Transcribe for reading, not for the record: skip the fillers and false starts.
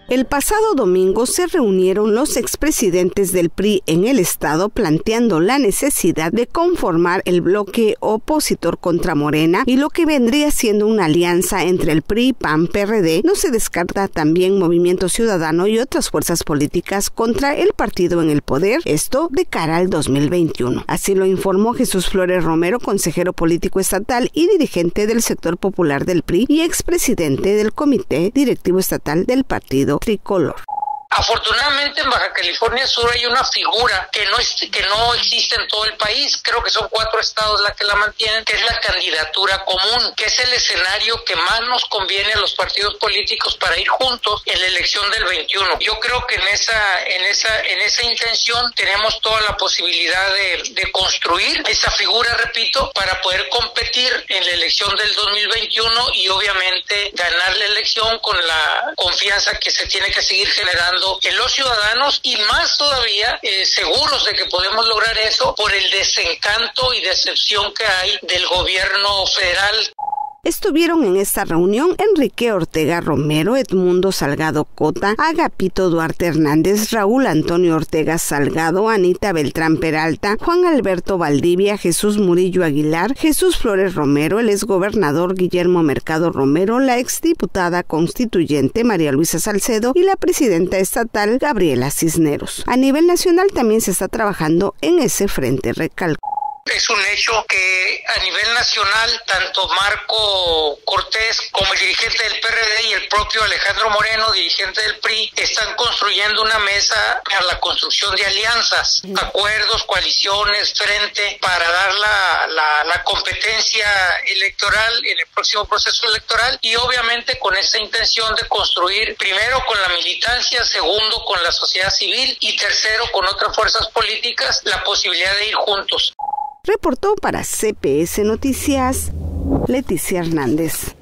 El pasado domingo se reunieron los expresidentes del PRI en el estado planteando la necesidad de conformar el bloque opositor contra Morena y lo que vendría siendo una alianza entre el PRI, PAN, PRD. No se descarta también Movimiento Ciudadano y otras fuerzas políticas contra el partido en el poder, esto de cara al 2021. Así lo informó Jesús Flores Romero, consejero político estatal y dirigente del sector popular del PRI y expresidente del Comité Directivo Estatal del Partido Tricolor. Afortunadamente en Baja California Sur hay una figura que no existe en todo el país, creo que son 4 estados la que la mantienen, que es la candidatura común, que es el escenario que más nos conviene a los partidos políticos para ir juntos en la elección del 21. Yo creo que en esa intención tenemos toda la posibilidad de construir esa figura, repito, para poder competir en la elección del 2021 y obviamente ganar la elección con la confianza que se tiene que seguir generando en los ciudadanos y más todavía seguros de que podemos lograr eso por el desencanto y decepción que hay del gobierno federal. Estuvieron en esta reunión Enrique Ortega Romero, Edmundo Salgado Cota, Agapito Duarte Hernández, Raúl Antonio Ortega Salgado, Anita Beltrán Peralta, Juan Alberto Valdivia, Jesús Murillo Aguilar, Jesús Flores Romero, el exgobernador Guillermo Mercado Romero, la exdiputada constituyente María Luisa Salcedo y la presidenta estatal Gabriela Cisneros. A nivel nacional también se está trabajando en ese frente, recalcó. Es un hecho que a nivel nacional, tanto Marco Cortés como el dirigente del PRD y el propio Alejandro Moreno, dirigente del PRI, están construyendo una mesa para la construcción de alianzas, acuerdos, coaliciones, frente, para dar la competencia electoral en el próximo proceso electoral y obviamente con esta intención de construir, primero con la militancia, segundo con la sociedad civil y tercero con otras fuerzas políticas, la posibilidad de ir juntos. Reportó para CPS Noticias, Leticia Hernández.